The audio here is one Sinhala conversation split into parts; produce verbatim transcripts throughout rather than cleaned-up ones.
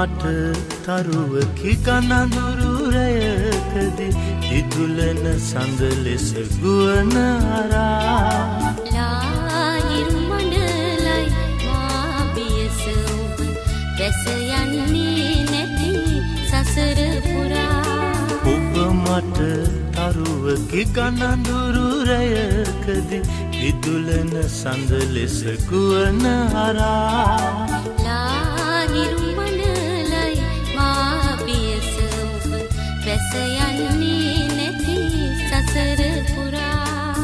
මට තරුවකි කනඳුරු රැයකදී දිදුලන සඳ ලෙස ගුවන අරා ලාහිරු මඩලයි මා පියස ඔබ දැස යන්නේ නැති සසර පුරා ඔබ මට තරුවකි කනඳුරු රැයකදී දිදුලන සඳ ලෙස ගුවන අරා ලාහිරු මඩලයි මා පියස ඔබ දැස යන්නේ නැති සසර පුරා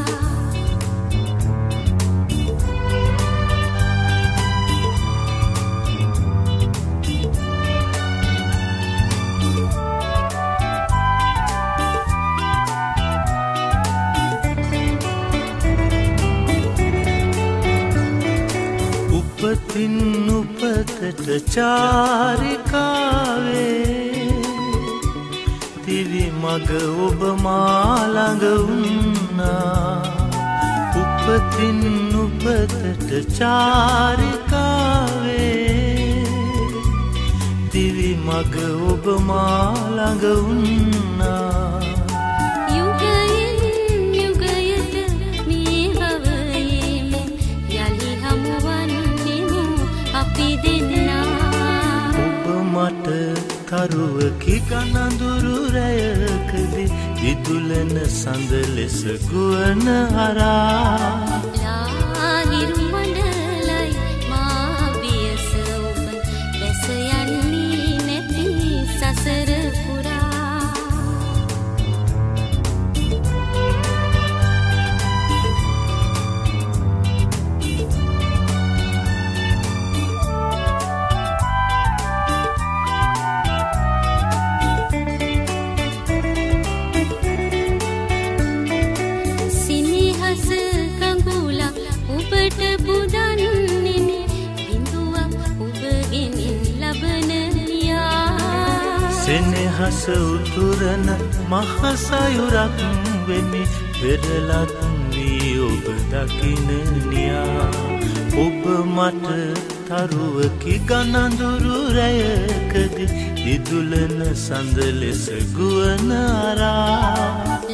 උපතින් උපතට චාරිකාවේ දිවි මග ඔබ මා ළඟ වුණා උපතින් උපතට චාරිකාවේ දිවි මග ඔබ මා ළඟ වුණා මට තරුවකි කනඳුරු රැයකදී දිදුලන සඳ ලෙස ගුවන අරා ලාහිරු මඩලයි මා පියස ඔබ දැස යන්නේ නැති සසර පුරා සෙනෙහස උතුරන මහසයුරක් වෙමි පෙරලත් වී ඔබ දකින නියා ඔබ මට තරුවකි ගනඳුරු රැයකදී දිදුලන සඳ ලෙස ගුවන අරා